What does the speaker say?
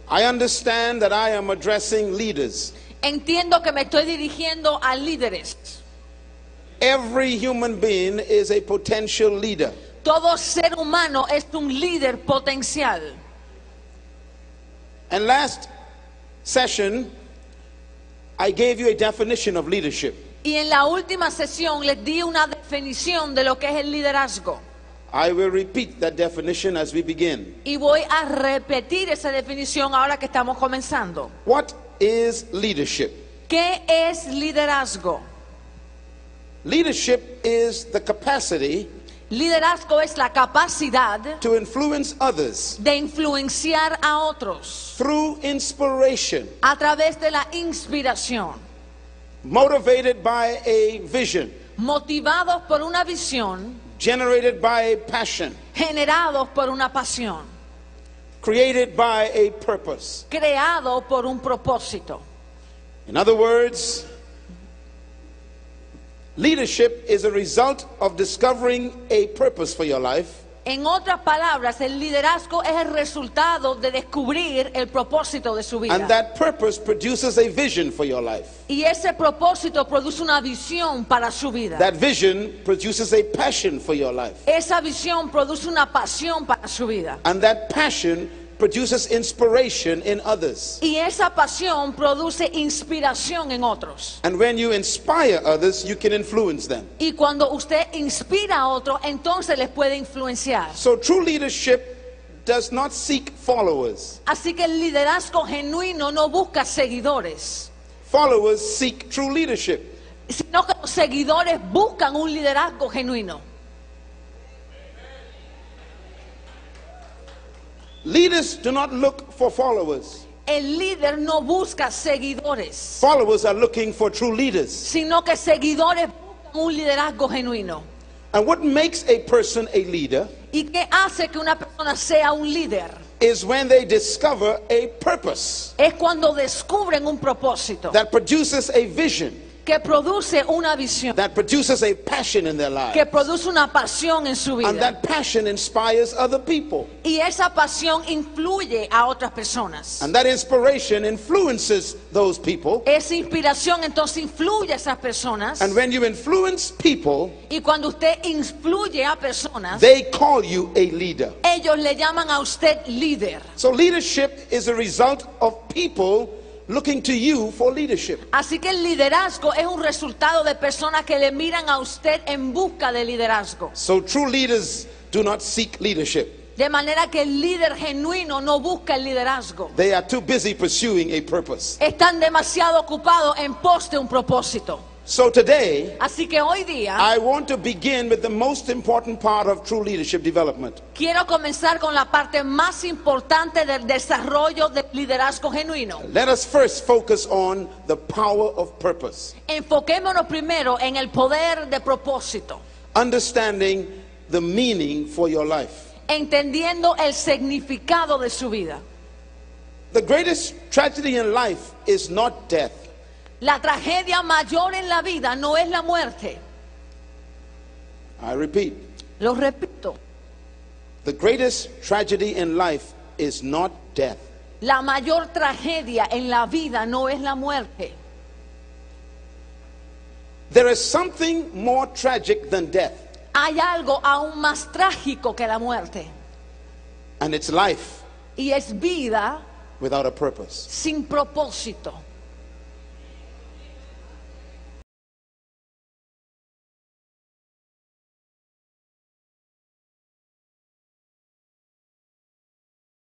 I understand that I am addressing leaders. Entiendo que me estoy dirigiendo a líderes. Every human being is a potential leader. Todo ser humano es un líder potencial. And last session, I gave you a definition of leadership. Y en la última sesión les di una definición de lo que es el liderazgo. I will repeat that definition as we begin. Y voy a repetir esa definición ahora que estamos comenzando. What is leadership? ¿Qué es liderazgo? Leadership is the capacity Liderazgo es la capacidad to influence others de influenciar a otros through inspiration, a través de la inspiración, motivated by a vision, motivados por una visión, generated by a passion, generados por una pasión, created by a purpose. creado por un propósito. In other words, leadership is a result of discovering a purpose for your life En otras palabras, el liderazgo es el resultado de descubrir el propósito de su vida. and that purpose produces a vision for your life. Y ese propósito produce una visión para su vida. That vision produces a passion for your life. Esa visión produce una pasión para su vida. And that passion produces inspiration in others. Y esa pasión produce inspiración en otros. And when you inspire others, you can influence them. Y cuando usted inspira a otros, entonces les puede influenciar. So true leadership does not seek followers. Así que el liderazgo genuino no busca seguidores, Followers seek true leadership. sino que los seguidores buscan un liderazgo genuino. Leaders do not look for followers. El líder no busca seguidores, Followers are looking for true leaders. sino que seguidores buscan un liderazgo genuino. And what makes a person a leader ¿Y qué hace que una persona sea un líder? is when they discover a purpose Es cuando descubren un propósito that produces a vision, que produce una visión, that produces a passion in their que lives. produce una pasión en su And vida. that passion inspires other people. Y esa pasión influye a otras personas. And that inspiration influences those people. Esa inspiración entonces influye a esas personas. And when you influence people, Y cuando usted influye a personas, they call you a leader. ellos le llaman a usted líder. So leadership is a result of people looking to you for leadership. Así que el liderazgo es un resultado de personas que le miran a usted en busca de liderazgo. So true leaders do not seek leadership. De manera que el líder genuino no busca el liderazgo. They are too busy pursuing a purpose. Están demasiado ocupados en pos de un propósito. So today, Así que hoy día I want to begin with the most important part of true leadership development. quiero comenzar con la parte más importante del desarrollo del liderazgo genuino. Let us first focus on the power of purpose, Enfoquémonos primero en el poder de propósito, understanding the meaning for your life. entendiendo el significado de su vida. The greatest tragedy in life is not death. La tragedia mayor en la vida no es la muerte. I repeat, Lo repito, the greatest tragedy in life is not death. la mayor tragedia en la vida no es la muerte. There is something more tragic than death, Hay algo aún más trágico que la muerte, and it's life y es vida without a purpose. sin propósito.